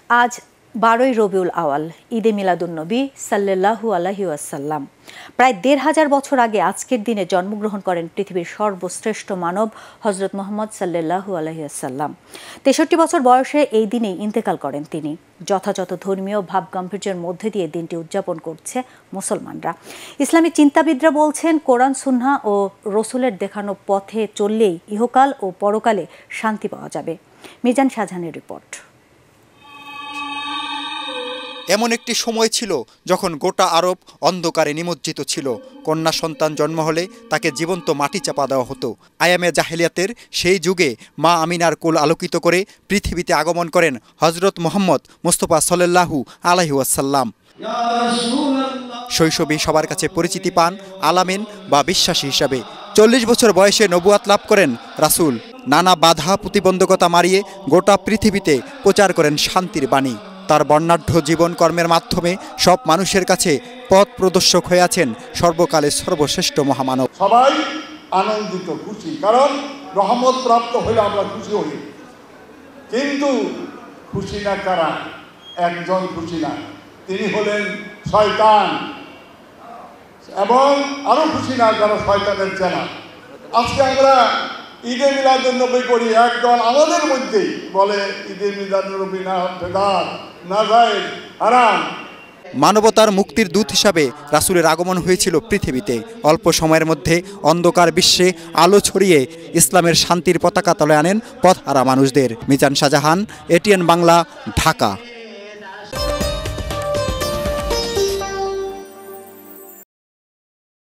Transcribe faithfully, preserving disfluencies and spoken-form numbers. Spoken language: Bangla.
আজ বারোই রবিউল আওয়াল, ঈদে মিলাদুন্নবী সাল্লাল্লাহু আলাইহি ওয়াসাল্লাম। প্রায় দেড় হাজার বছর আগে আজকের দিনে জন্মগ্রহণ করেন পৃথিবীর সর্বশ্রেষ্ঠ মানব হযরত মুহাম্মদ সাল্লাল্লাহু আলাইহি ওয়াসাল্লাম। তেষট্টি বছর বয়সে এই দিনেই ইন্তেকাল করেন তিনি। যথাযথ ধর্মীয় ভাবগাম্ভীর্যের মধ্যে দিয়ে দিনটি উদযাপন করছে মুসলমানরা। ইসলামী চিন্তাবিদরা বলছেন, কোরআন সুন্নাহ ও রসুলের দেখানো পথে চললেই ইহকাল ও পরকালে শান্তি পাওয়া যাবে। মিজান শাহজাহানের রিপোর্ট। এমন একটি সময় ছিল যখন গোটা আরব অন্ধকারে নিমজ্জিত ছিল। কন্যা সন্তান জন্ম হলে তাকে জীবন্ত মাটি চাপা দেওয়া হতো। আয়ামে জাহেলিয়াতের সেই যুগে মা আমিনার কোল আলোকিত করে পৃথিবীতে আগমন করেন হযরত মুহাম্মদ মুস্তাফা সাল্লাল্লাহু আলাইহি ওয়াসাল্লাম। শৈশবেই সবার কাছে পরিচিতি পান আলামিন বা বিশ্বাসী হিসাবে। চল্লিশ বছর বয়সে নবুয়াত লাভ করেন রাসূল। নানা বাধা প্রতিবন্ধকতা মারিয়ে গোটা পৃথিবীতে প্রচার করেন শান্তির বাণী। তার বর্ণাঢ্য জীবন কর্মের মাধ্যমে সব মানুষের কাছে পথ প্রদর্শক হয়ে আছেন সর্বকালের সর্বশ্রেষ্ঠ মহামানব। সবাই আনন্দিত, খুশি, কারণ রহমত প্রাপ্ত হলে আমরা খুশি হই। কিন্তু খুশি না কারা? একজন খুশি না, তিনি হলেন শয়তান, এবং আরো খুশি না যারা শয়তানের চেলা। আজকে আমরা ঈদে মিলাদুন্নবী করি, একদল আমাদের মধ্যেই বলে ঈদে মিলাদুন্নবী না বেদাত, না জায়েজ, হারাম। মানবতার মুক্তির দূত হিসাবে রাসূলের আগমন হয়েছিল পৃথিবীতে। অল্প সময়ের মধ্যে অন্ধকার বিশ্বে আলো ছড়িয়ে ইসলামের শান্তির পতাকা তলে আনেন পথহারা মানুষদের। মিজান শাহজাহান, এটিএন বাংলা, ঢাকা।